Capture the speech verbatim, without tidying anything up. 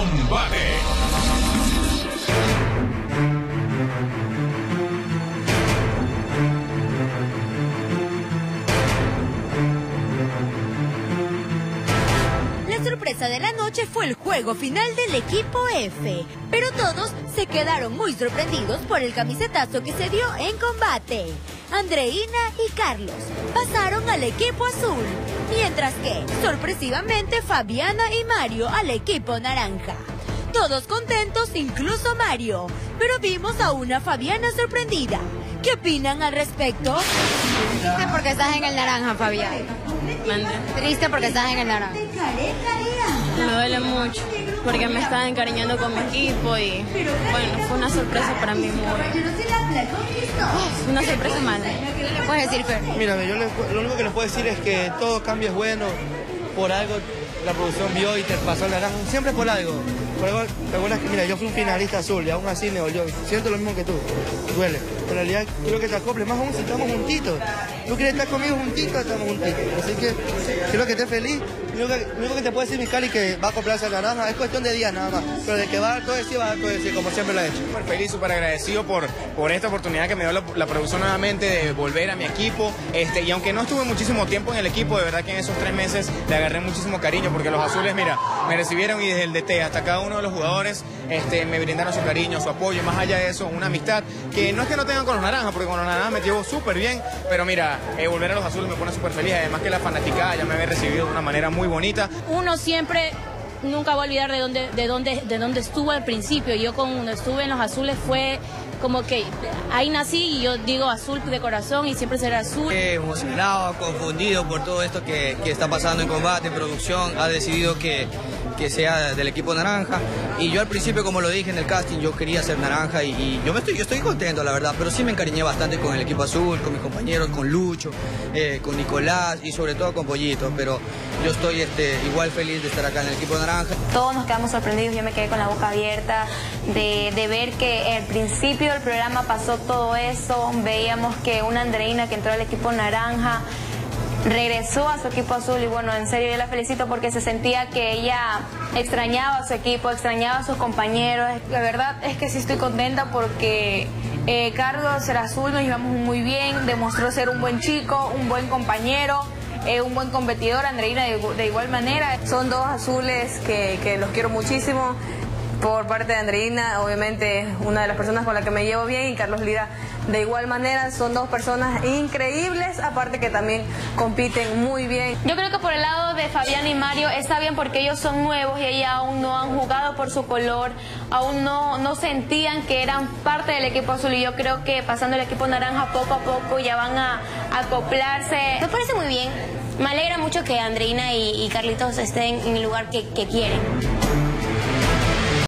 combate. La sorpresa de la noche fue el juego final del equipo F, pero todos se quedaron muy sorprendidos por el camisetazo que se dio en combate. Andreina y Carlos pasaron al equipo azul, mientras que, sorpresivamente, Fabiana y Mario al equipo naranja. Todos contentos, incluso Mario, pero vimos a una Fabiana sorprendida. ¿Qué opinan al respecto? Triste porque estás en el naranja, Fabián. Triste porque estás en el naranja. Me duele mucho porque me estaba encariñando con mi equipo y bueno, fue una sorpresa para mí muy... Oh, una sorpresa mala. ¿Qué le puedes decir, Fer? Mira, yo le, lo único que les puedo decir es que todo cambio es bueno, por algo la producción vio y te pasó el naranja, siempre por algo. Por algo, ¿te acuerdas que, mira, yo fui un finalista azul y aún así me dolió, siento lo mismo que tú, duele. En realidad quiero que te acoples, más aún si estamos juntitos. Tú quieres estar conmigo juntitos, estamos juntitos. Así que quiero que estés feliz. Lo único que, lo único que te puede decir mi Cali que va a acoplarse al naranja, es cuestión de días nada más. Pero de que va a dar todo decir, va a dar todo decir, como siempre lo ha hecho. Súper feliz, súper agradecido por, por esta oportunidad que me dio la, la producción nuevamente de volver a mi equipo. Este, y aunque no estuve muchísimo tiempo en el equipo, de verdad que en esos tres meses le agarré muchísimo cariño porque los azules, mira, me recibieron y desde el D T hasta cada uno de los jugadores este, me brindaron su cariño, su apoyo. Más allá de eso, una amistad que no es que no tengan con los naranjas, porque con los naranjas me llevo súper bien, pero mira, eh, volver a los azules me pone súper feliz. Además que la fanaticada ya me había recibido de una manera muy bonita. Uno siempre nunca va a olvidar de dónde, de dónde, de dónde estuvo al principio. Yo cuando estuve en los azules fue como que ahí nací y yo digo azul de corazón y siempre será azul. Eh, emocionado, confundido por todo esto que, que está pasando en combate, producción ha decidido que, que sea del equipo naranja y yo al principio, como lo dije en el casting, yo quería ser naranja y, y yo me estoy, yo estoy contento la verdad, pero sí me encariñé bastante con el equipo azul, con mis compañeros, con Lucho, eh, con Nicolás y sobre todo con Pollito, pero yo estoy este, igual feliz de estar acá en el equipo naranja. Todos nos quedamos sorprendidos, yo me quedé con la boca abierta de, de ver que al principio del programa pasó todo eso, veíamos que una Andreina que entró al equipo naranja regresó a su equipo azul y bueno, en serio yo la felicito porque se sentía que ella extrañaba a su equipo, extrañaba a sus compañeros. La verdad es que sí estoy contenta porque eh, Carlos era azul, nos llevamos muy bien, demostró ser un buen chico, un buen compañero, eh, un buen competidor. Andreina de, de igual manera. Son dos azules que, que los quiero muchísimo. Por parte de Andreina, obviamente una de las personas con la que me llevo bien, y Carlos Lira de igual manera, son dos personas increíbles, aparte que también compiten muy bien. Yo creo que por el lado de Fabián y Mario está bien porque ellos son nuevos y ellos aún no han jugado por su color, aún no, no sentían que eran parte del equipo azul y yo creo que pasando el equipo naranja poco a poco ya van a, a acoplarse. Me parece muy bien, me alegra mucho que Andreina y, y Carlitos estén en el lugar que, que quieren.